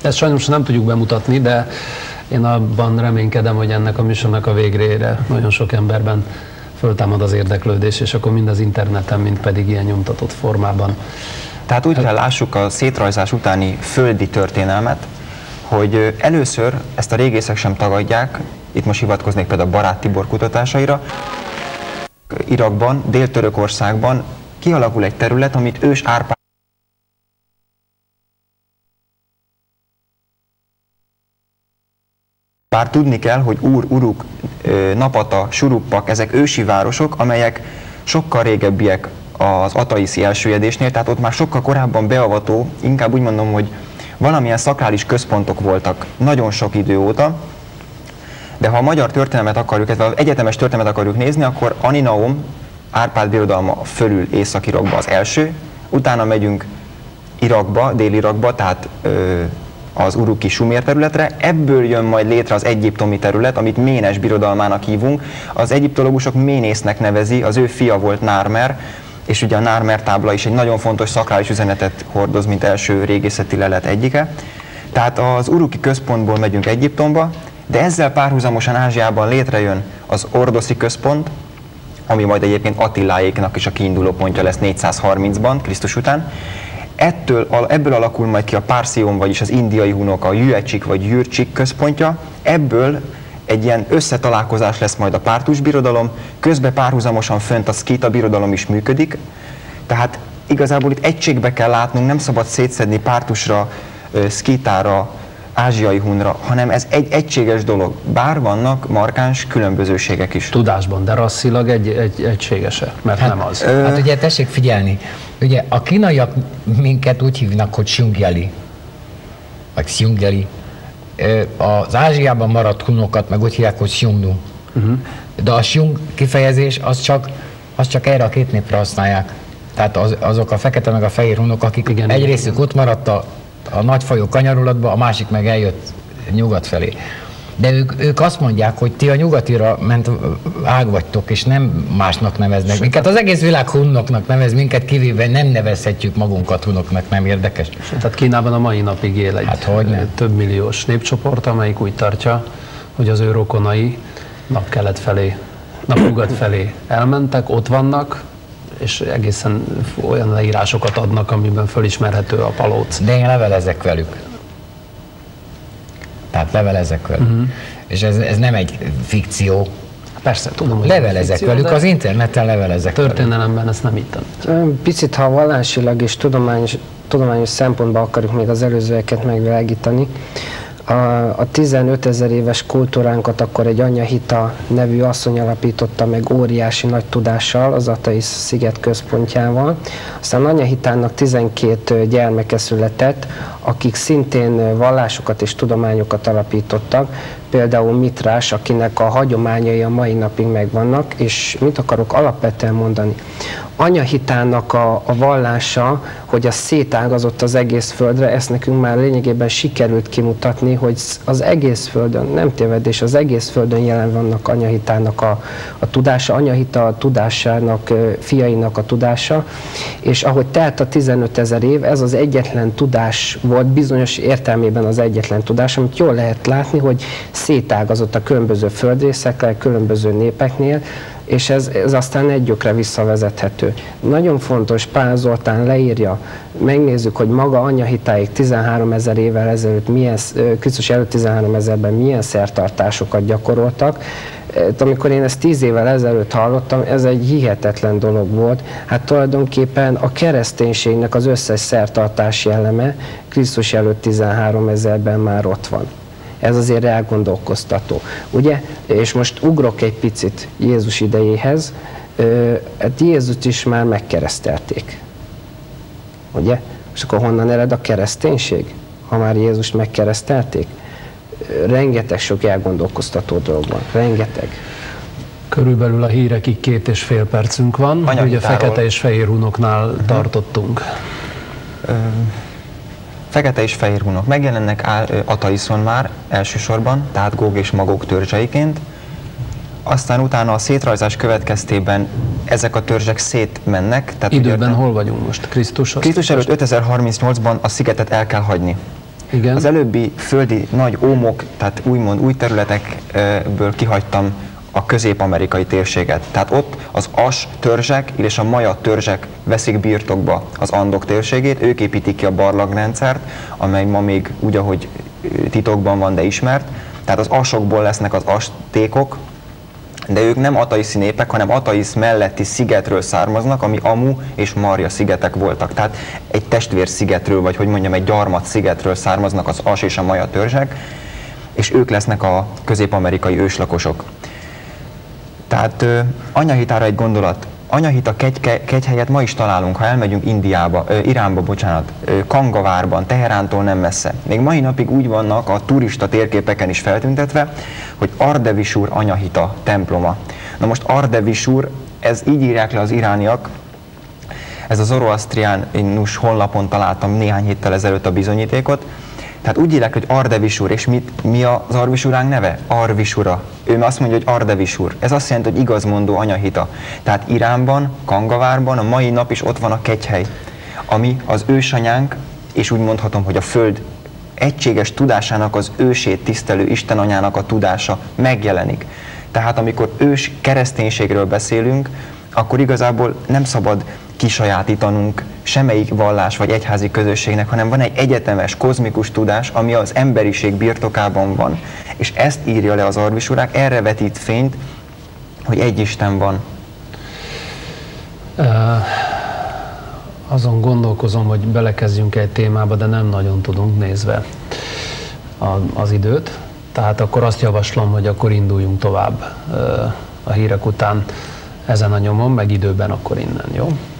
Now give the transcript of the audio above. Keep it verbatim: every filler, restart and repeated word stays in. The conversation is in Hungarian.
Ezt sajnos nem tudjuk bemutatni, de én abban reménykedem, hogy ennek a műsornak a végére nagyon sok emberben föltámad az érdeklődés, és akkor mind az interneten, mind pedig ilyen nyomtatott formában. Tehát úgy kell lássuk a szétrajzás utáni földi történelmet, hogy először ezt a régészek sem tagadják, itt most hivatkoznék például Barát Tibor kutatásaira, Irakban, Dél-Törökországban kialakul egy terület, amit ős Árpád. Bár tudni kell, hogy Úr, Uruk, Napata, Suruppak, ezek ősi városok, amelyek sokkal régebbiek az ataiszi elsüllyedésnél, tehát ott már sokkal korábban beavató, inkább úgy mondom, hogy valamilyen szakrális központok voltak nagyon sok idő óta, de ha a magyar történelmet akarjuk, illetve az egyetemes történelmet akarjuk nézni, akkor Aninaum, Árpád birodalma fölül Észak-Irakba az első, utána megyünk Irakba, Dél-Irakba, tehát ö, az uruki sumér területre, ebből jön majd létre az egyiptomi terület, amit Ménes birodalmának hívunk. Az egyiptológusok Ménésznek nevezi, az ő fia volt Nármer, és ugye a Nármer tábla is egy nagyon fontos szakrális üzenetet hordoz, mint első régészeti lelet egyike. Tehát az uruki központból megyünk Egyiptomba, de ezzel párhuzamosan Ázsiában létrejön az ordoszi központ, ami majd egyébként Attiláéknak is a kiinduló pontja lesz négyszázharmincban Krisztus után. Ettől, ebből alakul majd ki a Párszíon, vagyis az indiai hunok, a Jüecsik vagy Jürcsik központja. Ebből egy ilyen összetalálkozás lesz majd a pártus birodalom, közben párhuzamosan fönt a szkíta birodalom is működik. Tehát igazából itt egységbe kell látnunk, nem szabad szétszedni pártusra, szkítára, ázsiai hunra, hanem ez egy egységes dolog. Bár vannak markáns különbözőségek is. Tudásban, de rasszilag egy, egy, egységes-e? Mert hát, nem az. Ö... Hát ugye tessék figyelni, ugye a kínaiak minket úgy hívnak, hogy Xiongjali, vagy Xiongjali. Az Ázsiában maradt hunokat meg úgy hívják, hogy Xiongnu. Uh-huh. De a Xiong kifejezés az csak, az csak erre a két népre használják. Tehát az, azok a fekete meg a fehér hunok, akik igen, egy részük ott maradt a, a nagyfajok kanyarulatba, a másik meg eljött nyugat felé. De ők, ők azt mondják, hogy ti a nyugatira ment ág vagytok, és nem másnak neveznek minket. Az egész világ hunnoknak nevez minket, kivéve nem nevezhetjük magunkat hunoknak, nem érdekes. Tehát Kínában a mai napig él egy hát, több milliós népcsoport, amelyik úgy tartja, hogy az ő rokonai napkelet felé, napnyugat felé elmentek, ott vannak, és egészen olyan leírásokat adnak, amiben fölismerhető a palóc. De én levelezek velük. Tehát levelezek velük. Uh-huh. És ez, ez nem egy fikció. Persze, tudom, hogy levelezek fikció, velük, az interneten levelezek történelemben velük. Ezt nem hittem. Picit, ha vallásilag és tudományos, tudományos szempontból akarjuk még az előzőeket megvilágítani, a, a tizenötezer éves kultúránkat akkor egy Anyahita nevű asszony alapította meg óriási nagy tudással, az Atais sziget központjával. Aztán Anyahitának tizenkét gyermeke született, akik szintén vallásokat és tudományokat alapítottak, például Mitrás, akinek a hagyományai a mai napig megvannak, és mit akarok alapvetően mondani? Anyahitának a, a vallása, hogy az szétágazott az egész földre, ezt nekünk már lényegében sikerült kimutatni, hogy az egész földön, nem tévedés, az egész földön jelen vannak Anyahitának a, a tudása, Anyahita a tudásának, fiainak a tudása, és ahogy telt a tizenötezer év, ez az egyetlen tudás volt, bizonyos értelmében az egyetlen tudás, amit jól lehet látni, hogy szétágazott a különböző földrészekre, különböző népeknél, és ez, ez aztán egy gyökre visszavezethető. Nagyon fontos, Pál Zoltán leírja, megnézzük, hogy maga Anyahitáig tizenháromezer évvel ezelőtt, milyen, Krisztus előtt tizenháromezerben milyen szertartásokat gyakoroltak. Amikor én ezt tíz évvel ezelőtt hallottam, ez egy hihetetlen dolog volt. Hát tulajdonképpen a kereszténységnek az összes szertartási eleme Krisztus előtt tizenháromezerben már ott van. Ez azért elgondolkoztató. Ugye? És most ugrok egy picit Jézus idejéhez, hát Jézust is már megkeresztelték. Ugye? És akkor honnan ered a kereszténység, ha már Jézust megkeresztelték? Rengeteg sok elgondolkoztató dolog van. Rengeteg. Körülbelül a hírekig két és fél percünk van, hogy a fekete és fehér hunoknál uh-huh. tartottunk. Uh, fekete és fehér hunok megjelennek Ataiszon már elsősorban, tehát Góg és Magóg törzseiként. Aztán utána a szétrajzás következtében ezek a törzsek szétmennek. Tehát időben hol vagyunk most? Krisztus? Krisztus előtt ötezer-harmincnyolcban a szigetet el kell hagyni. Igen. Az előbbi földi nagy ómok, tehát úgymond új területekből kihagytam a közép-amerikai térséget. Tehát ott az as törzsek és a maja törzsek veszik birtokba az Andok térségét, ők építik ki a barlangrendszert, amely ma még úgy, ahogy titokban van, de ismert. Tehát az asokból lesznek az astékok, de ők nem ataiszi népek, hanem Ataisz melletti szigetről származnak, ami Amu és Marja szigetek voltak. Tehát egy testvérszigetről, vagy hogy mondjam, egy gyarmat szigetről származnak az as és a maja törzsek, és ők lesznek a közép-amerikai őslakosok. Tehát ö, anyahitára egy gondolat. Anyahita kegy, kegy helyet ma is találunk, ha elmegyünk Indiába, ö, Iránba, bocsánat, ö, Kangavárban, Teherántól nem messze. Még mai napig úgy vannak a turista térképeken is feltüntetve, hogy Ardevisur anyahita temploma. Na most Ardevisur, ez így írják le az irániak, ez a Zoroastriánus honlapon találtam néhány héttel ezelőtt a bizonyítékot. Tehát úgy írják, hogy Ardevisur, és mit, mi az Arvisuránk neve? Arvisura. Ő azt mondja, hogy Ardevisur. Ez azt jelenti, hogy igazmondó anyahita. Tehát Iránban, Kangavárban a mai nap is ott van a kegyhely, ami az ősanyánk, és úgy mondhatom, hogy a Föld egységes tudásának, az ősét tisztelő Istenanyának a tudása megjelenik. Tehát amikor ős kereszténységről beszélünk, akkor igazából nem szabad kisajátítanunk semmelyik vallás vagy egyházi közösségnek, hanem van egy egyetemes, kozmikus tudás, ami az emberiség birtokában van. És ezt írja le az Arvisurák, erre vetít fényt, hogy egy Isten van. Uh, azon gondolkozom, hogy belekezdjünk egy témába, de nem nagyon tudunk nézve a, az időt. Tehát akkor azt javaslom, hogy akkor induljunk tovább uh, a hírek után ezen a nyomon, meg időben akkor innen, jó?